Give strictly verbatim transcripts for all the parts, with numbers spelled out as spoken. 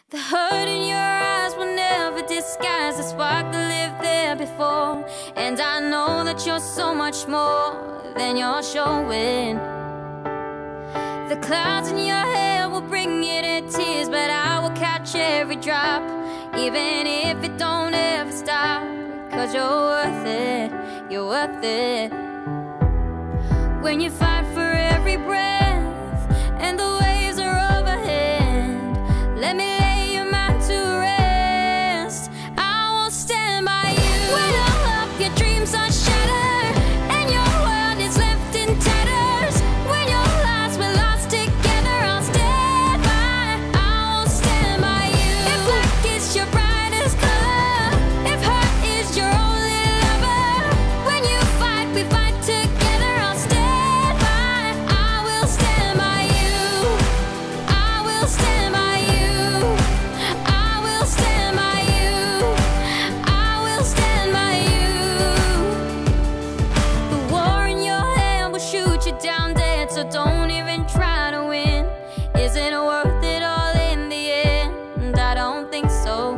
The hurt in your eyes will never disguise the spark that lived there before. And I know that you're so much more than you're showing. The clouds in your hair will bring you to tears, but I will catch every drop, even if it don't ever stop. Cause you're worth it, you're worth it. When you fight for every breath and the waves are overhead, let me lay your mind to rest. I will stand by you when all of your dreams are shattered and your world is left in tatters. When your lives were lost together, I'll stand by. I will stand by you. If black is your brightest color, if hurt is your only lover, when you fight, we fight together. I'll stand by. I will stand by you. I will stand by you. I will stand by you. I will stand by you. The war in your hand will shoot you down dead, so don't even try to win. Is it worth it all in the end? I don't think so.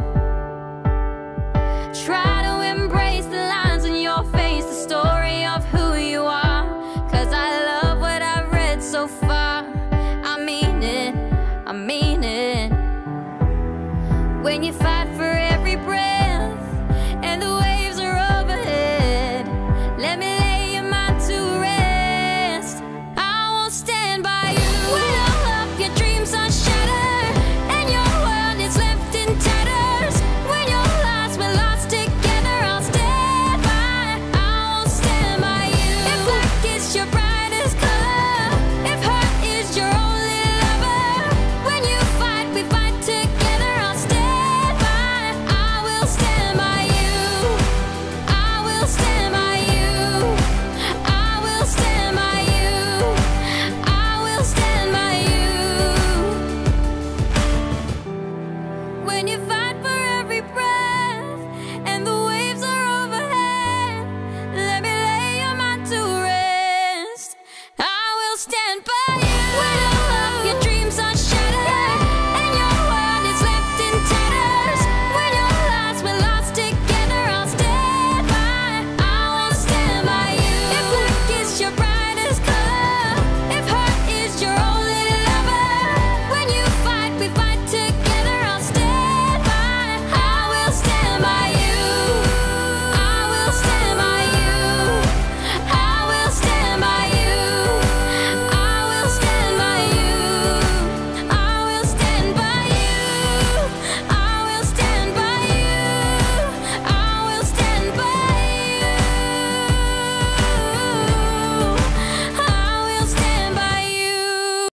Try to embrace the lines on your face, the story of who you are. Cause I love what I've read so far. I mean it, I mean it. When you fight